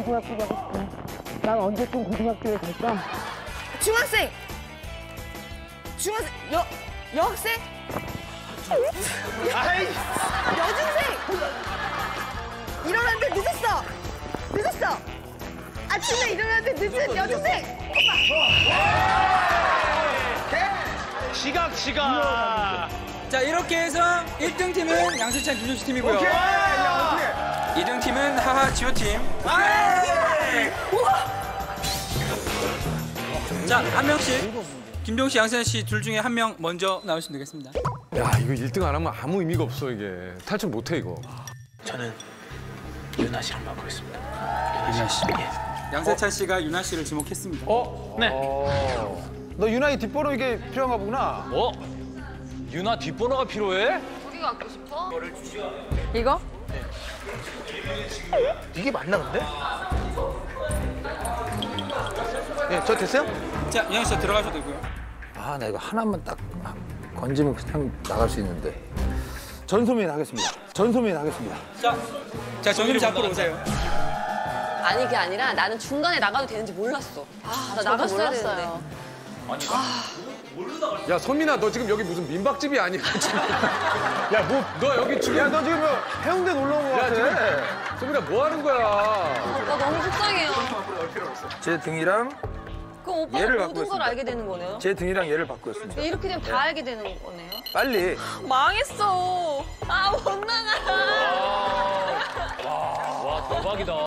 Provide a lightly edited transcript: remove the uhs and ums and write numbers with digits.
고등학교 가고 싶어. 난 언제쯤 고등학교에 갈까? 중학생! 여학생? 아이. 여중생! 일어났는데 늦었어! 늦었어! 아침에 일어났는데 늦은 여중생! 지각. 자, 이렇게 해서 1등 팀은 양세찬 김종식 팀이고요. 오케이. 야, 2등 팀은 하하 지호 팀. 자, 한 명씩 김종식, 양세찬 씨 둘 중에 한 명 먼저 나오시면 되겠습니다. 야, 이거 1등 안 하면 아무 의미가 없어, 이게. 탈출 못해, 이거. 저는 유나 씨랑 바꾸겠습니다. 유나 씨. 예. 양세찬 씨가 유나 씨를 지목했습니다. 네. 너 유나의 뒷번호 이게 필요한가 보구나. 유나 뒷번호가 필요해? 어디 갖고 싶어? 이거? 이게 맞나 근데? 네, 저 됐어요? 자, 이양 씨 들어가셔도 되고요. 아, 나 이거 하나만 딱 건지면 그냥 나갈 수 있는데. 전소민 하겠습니다. 전소민 하겠습니다. 자, 정유리 씨 앞으로 오세요. 아니 그게 아니라 나는 중간에 나가도 되는지 몰랐어. 나 나갔어야 되는데. 야, 소민아, 너 지금 여기 무슨 민박집이 아니야, 지금. 야, 너 여기 지금. 야, 너 지금 해운대 놀러 온 거 야, 지금. 같아. 소민아, 뭐 하는 거야? 오빠 너무 속상해요. 제 등이랑 그럼 오빠가 얘를 모든 갖고 걸 있습니다. 알게 되는 거네요? 제 등이랑 얘를 바꾸었습니다. 이렇게 되면 다 알게 되는 거네요? 빨리. 망했어. 못 나가. 와, 대박이다.